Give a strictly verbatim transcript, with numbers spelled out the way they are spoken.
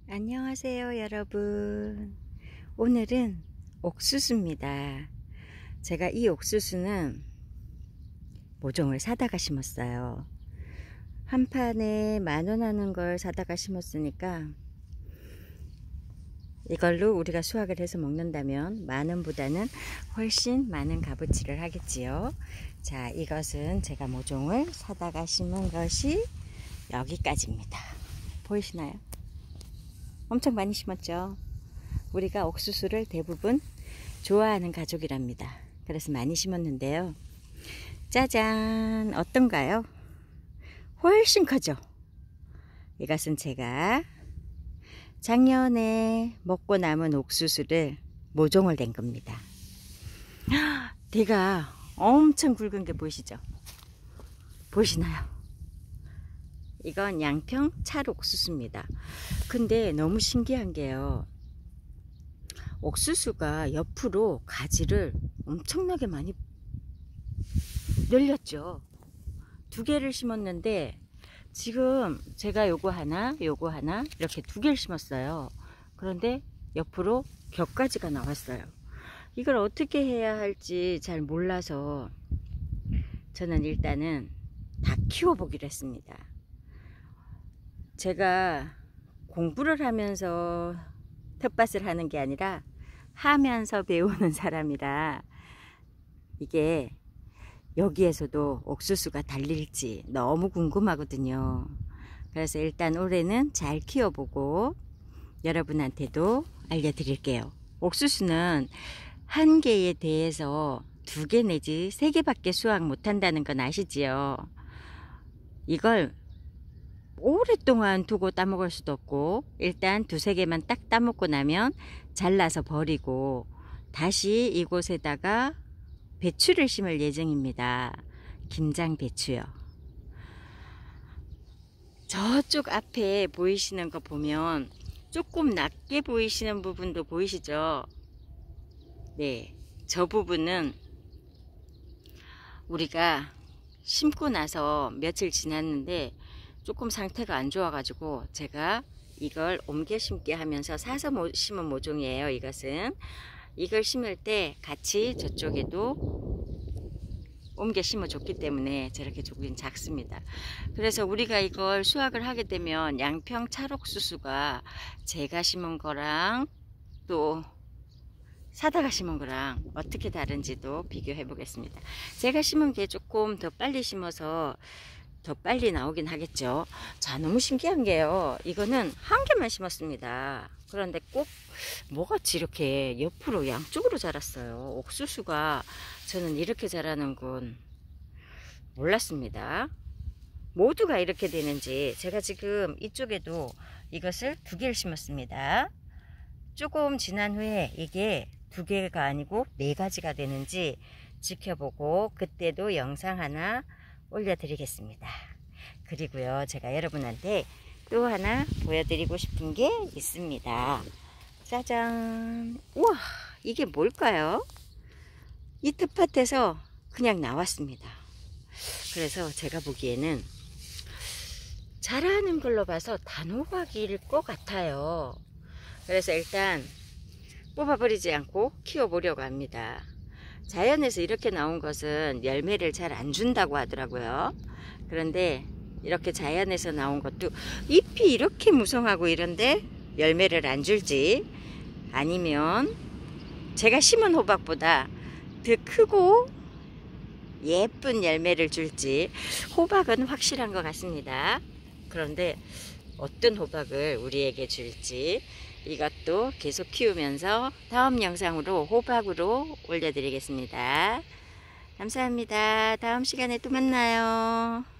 안녕하세요 여러분. 오늘은 옥수수입니다. 제가 이 옥수수는 모종을 사다가 심었어요. 한 판에 만원 하는 걸 사다가 심었으니까 이걸로 우리가 수확을 해서 먹는다면 만원보다는 훨씬 많은 값어치를 하겠지요. 자, 이것은 제가 모종을 사다가 심은 것이 여기까지입니다. 보이시나요? 엄청 많이 심었죠. 우리가 옥수수를 대부분 좋아하는 가족이랍니다. 그래서 많이 심었는데요. 짜잔, 어떤가요? 훨씬 크죠. 이것은 제가 작년에 먹고 남은 옥수수를 모종을 낸 겁니다. 대가 엄청 굵은 게 보이시죠? 보이시나요? 이건 양평 찰옥수수입니다. 근데 너무 신기한 게요, 옥수수가 옆으로 가지를 엄청나게 많이 열렸죠. 두 개를 심었는데 지금 제가 요거 하나 요거 하나 이렇게 두 개를 심었어요. 그런데 옆으로 겹가지가 나왔어요. 이걸 어떻게 해야 할지 잘 몰라서 저는 일단은 다 키워보기로 했습니다. 제가 공부를 하면서 텃밭을 하는 게 아니라 하면서 배우는 사람이라 이게 여기에서도 옥수수가 달릴지 너무 궁금하거든요. 그래서 일단 올해는 잘 키워보고 여러분한테도 알려드릴게요. 옥수수는 한 개에 대해서 두 개 내지 세 개밖에 수확 못한다는 건 아시지요? 이걸 오랫동안 두고 따먹을 수도 없고 일단 두세 개만 딱 따먹고 나면 잘라서 버리고 다시 이곳에다가 배추를 심을 예정입니다. 김장 배추요. 저쪽 앞에 보이시는 거 보면 조금 낮게 보이시는 부분도 보이시죠? 네, 저 부분은 우리가 심고 나서 며칠 지났는데 조금 상태가 안 좋아 가지고 제가 이걸 옮겨 심게 하면서 사서 심은 모종이에요. 이것은 이걸 심을 때 같이 저쪽에도 옮겨 심어 줬기 때문에 저렇게 조금 작습니다. 그래서 우리가 이걸 수확을 하게 되면 양평 찰옥수수가 제가 심은 거랑 또 사다가 심은 거랑 어떻게 다른지도 비교해 보겠습니다. 제가 심은 게 조금 더 빨리 심어서 더 빨리 나오긴 하겠죠. 자, 너무 신기한 게요, 이거는 한 개만 심었습니다. 그런데 꼭 뭐같이 이렇게 옆으로 양쪽으로 자랐어요. 옥수수가 저는 이렇게 자라는 건 몰랐습니다. 모두가 이렇게 되는지. 제가 지금 이쪽에도 이것을 두 개를 심었습니다. 조금 지난 후에 이게 두 개가 아니고 네 가지가 되는지 지켜보고 그때도 영상 하나 올려드리겠습니다. 그리고요, 제가 여러분한테 또 하나 보여드리고 싶은 게 있습니다. 짜잔! 우와, 이게 뭘까요? 이 텃밭에서 그냥 나왔습니다. 그래서 제가 보기에는 자라는 걸로 봐서 단호박일 것 같아요. 그래서 일단 뽑아버리지 않고 키워보려고 합니다. 자연에서 이렇게 나온 것은 열매를 잘 안 준다고 하더라고요. 그런데 이렇게 자연에서 나온 것도 잎이 이렇게 무성하고 이런데 열매를 안 줄지, 아니면 제가 심은 호박보다 더 크고 예쁜 열매를 줄지, 호박은 확실한 것 같습니다. 그런데 어떤 호박을 우리에게 줄지 이것도 계속 키우면서 다음 영상으로 호박으로 올려드리겠습니다. 감사합니다. 다음 시간에 또 만나요.